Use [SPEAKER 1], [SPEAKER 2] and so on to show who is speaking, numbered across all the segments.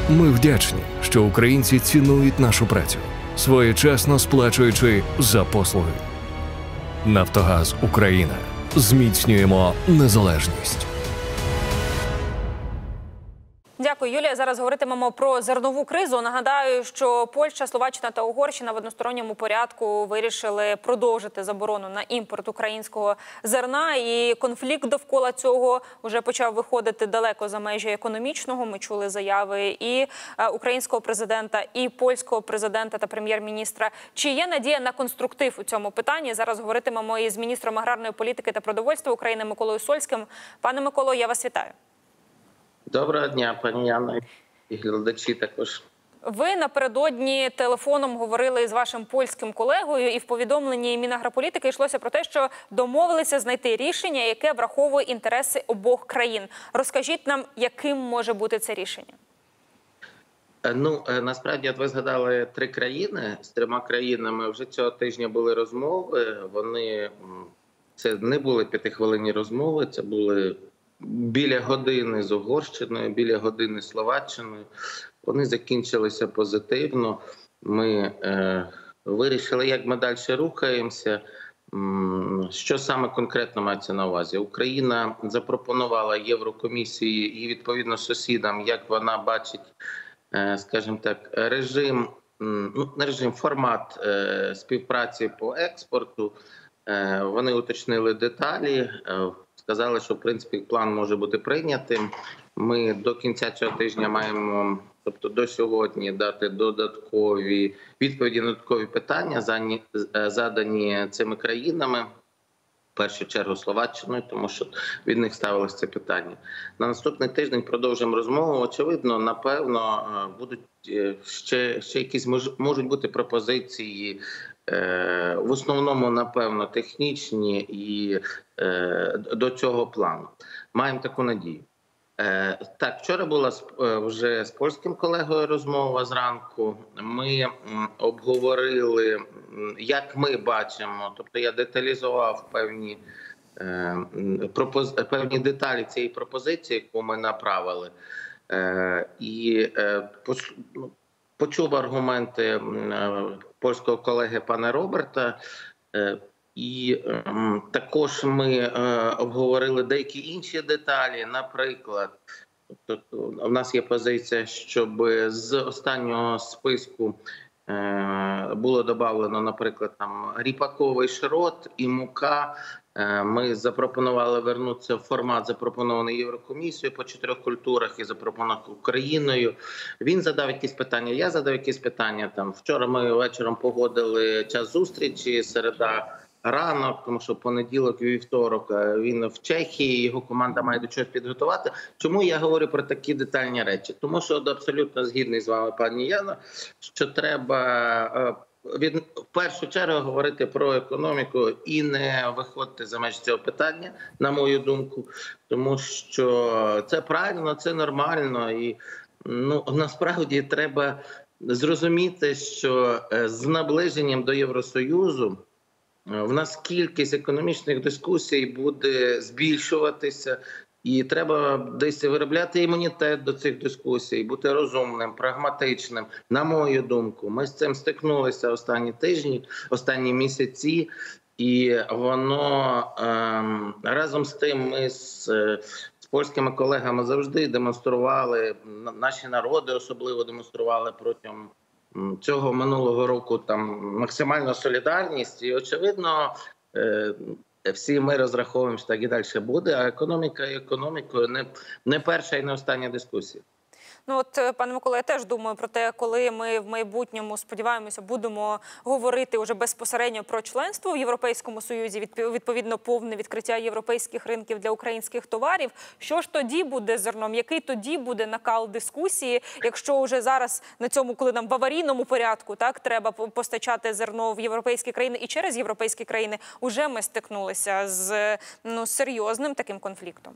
[SPEAKER 1] Ми вдячні, що українці цінують нашу працю, своєчасно сплачуючи за послуги. Нафтогаз Україна. Зміцнюємо незалежність.
[SPEAKER 2] Дякую, Юлія. Зараз говоритимемо про зернову кризу. Нагадаю, що Польща, Словаччина та Угорщина в односторонньому порядку вирішили продовжити заборону на імпорт українського зерна. І конфлікт довкола цього вже почав виходити далеко за межі економічного. Ми чули заяви і українського президента, і польського президента та прем'єр-міністра. Чи є надія на конструктив у цьому питанні? Зараз говоритимемо із міністром аграрної політики та продовольства України Миколою Сольським. Пане Миколо, я вас вітаю.
[SPEAKER 3] Доброго дня, пані Яно, і глядачі також.
[SPEAKER 2] Ви напередодні телефоном говорили з вашим польським колегою, і в повідомленні Мінагрополітики йшлося про те, що домовилися знайти рішення, яке враховує інтереси обох країн. Розкажіть нам, яким може бути це рішення?
[SPEAKER 3] Насправді, от ви згадали 3 країни. З 3 країнами вже цього тижня були розмови. Це не були 5-хвилинні розмови, це були біля години з Угорщиною, біля години з Словаччиною. Вони закінчилися позитивно. Ми вирішили, як ми далі рухаємося. Що саме конкретно мається на увазі? Україна запропонувала Єврокомісії і відповідно сусідам, як вона бачить, скажімо так, формат співпраці по експорту. Вони уточнили деталі. Сказали, що в принципі план може бути прийнятим. Ми до кінця цього тижня маємо, тобто до сьогодні, дати додаткові відповіді на додаткові питання, задані цими країнами, в першу чергу Словаччиною, тому що від них ставилось це питання. На наступний тиждень продовжимо розмову. Очевидно, напевно, будуть ще якісь можуть бути пропозиції. В основному, напевно, технічні і до цього плану. Маємо таку надію. Так, вчора була вже з польським колегою розмова зранку. Ми обговорили, як ми бачимо, тобто я деталізував певні деталі цієї пропозиції, яку ми направили. І почув аргументи польського колеги пана Роберта, і також ми обговорили деякі інші деталі. Наприклад, у нас є позиція, щоб з останнього списку було додано, наприклад, ріпаковий шрот і мука. Ми запропонували вернутися в формат, запропонований Єврокомісією по 4 культурах і запропонований Україною. Він задав якісь питання, я задав якісь питання. Вчора ми вечором погодили час зустрічі, середа ранок, тому що понеділок і вівторок він в Чехії, його команда має до чогось підготувати. Чому я говорю про такі детальні речі? Тому що абсолютно згідний з вами, пані Яно, що треба в першу чергу говорити про економіку і не виходити за межі цього питання, на мою думку, тому що це правильно, це нормально і насправді треба зрозуміти, що з наближенням до Євросоюзу в нас кількість економічних дискусій буде збільшуватися, і треба десь виробляти імунітет до цих дискусій, бути розумним, прагматичним. На мою думку, ми з цим стикнулися останні тижні, останні місяці, і воно разом з тим ми з польськими колегами завжди демонстрували, наші народи особливо демонстрували протягом цього минулого року максимальну солідарність. І, очевидно, всі ми розраховуємо, що так і далі буде, а економіка і економікою не перша і не остання дискусія.
[SPEAKER 2] Пане Миколо, я теж думаю про те, коли ми в майбутньому, сподіваємося, будемо говорити вже безпосередньо про членство в Європейському Союзі, відповідно повне відкриття європейських ринків для українських товарів. Що ж тоді буде з зерном? Який тоді буде накал дискусії, якщо вже зараз на цьому, коли нам в аварійному порядку треба постачати зерно в європейські країни і через європейські країни, уже ми стикнулися з серйозним таким конфліктом?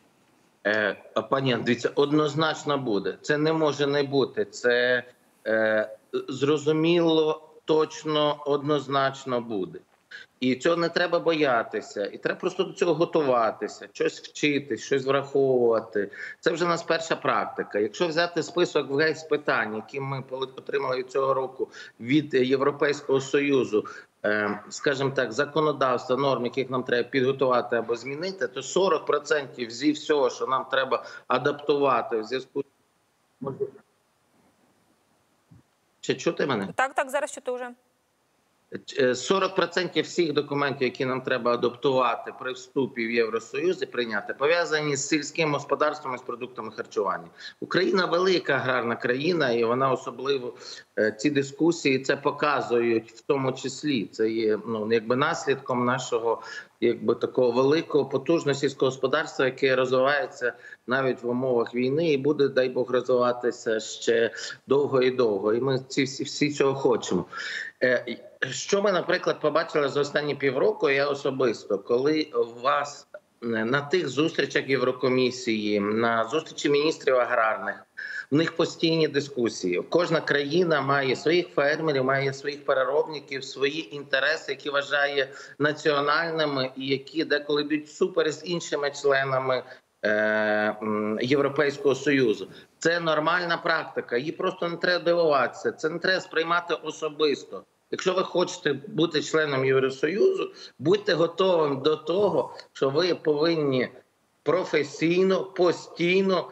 [SPEAKER 3] Пані, дивіться, однозначно буде. Це не може не бути. Це зрозуміло, точно, однозначно буде. І цього не треба боятися. І треба просто до цього готуватися, щось вчити, щось враховувати. Це вже у нас перша практика. Якщо взяти список весь питань, які ми отримали від цього року від Європейського Союзу, скажімо так, законодавства, норм, яких нам треба підготувати або змінити, то 40% зі всього, що нам треба адаптувати в зв'язку з... Чи чути мене?
[SPEAKER 2] Так, зараз чути вже.
[SPEAKER 3] 40% всіх документів, які нам треба адаптувати при вступі в Євросоюз і прийняти, пов'язані з сільським господарством і з продуктами харчування. Україна велика аграрна країна, і вона особливо ці дискусії це показують в тому числі. Це є наслідком нашого такого великого потужного сільського господарства, яке розвивається навіть в умовах війни і буде, дай Бог, розвиватися ще довго і довго. І ми всі цього хочемо. Що ми, наприклад, побачили за останні півроку, я особисто, коли у вас на тих зустрічах Єврокомісії, на зустрічі міністрів аграрних, в них постійні дискусії. Кожна країна має своїх фермерів, має своїх переробників, свої інтереси, які вважає національними і які деколи йдуть всупереч з іншими членами Європейського Союзу. Це нормальна практика, її просто не треба дивуватися, це не треба сприймати особисто. Якщо ви хочете бути членом Євросоюзу, будьте готовим до того, що ви повинні професійно, постійно,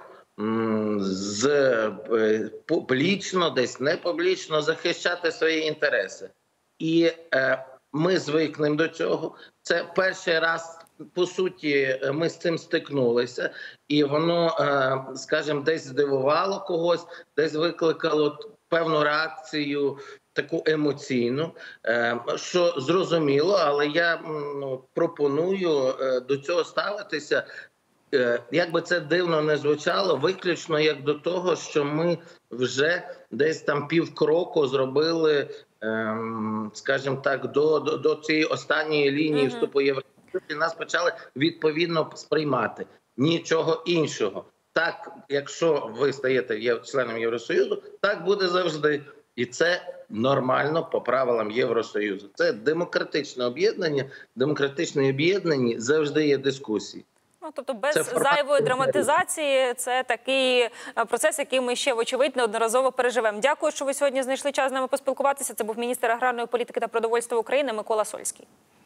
[SPEAKER 3] публічно, десь не публічно захищати свої інтереси. І ми звикнемо до цього. Це перший раз, по суті, ми з цим стикнулися. І воно, скажімо, десь здивувало когось, десь викликало певну реакцію, таку емоційну, що зрозуміло, але я пропоную до цього ставитися, як би це дивно не звучало, виключно як до того, що ми вже десь там півкроку зробили, скажімо так, до цієї останньої лінії вступу Євросоюзу, і нас почали відповідно сприймати. Нічого іншого. Так, якщо ви стаєте членом Євросоюзу, так буде завжди. І це нормально по правилам Євросоюзу. Це демократичне об'єднання. Демократичні об'єднані завжди є дискусії.
[SPEAKER 2] Тобто без зайвої драматизації це такий процес, який ми ще, вочевидь, неодноразово переживемо. Дякую, що ви сьогодні знайшли час з нами поспілкуватися. Це був міністр аграрної політики та продовольства України Микола Сольський.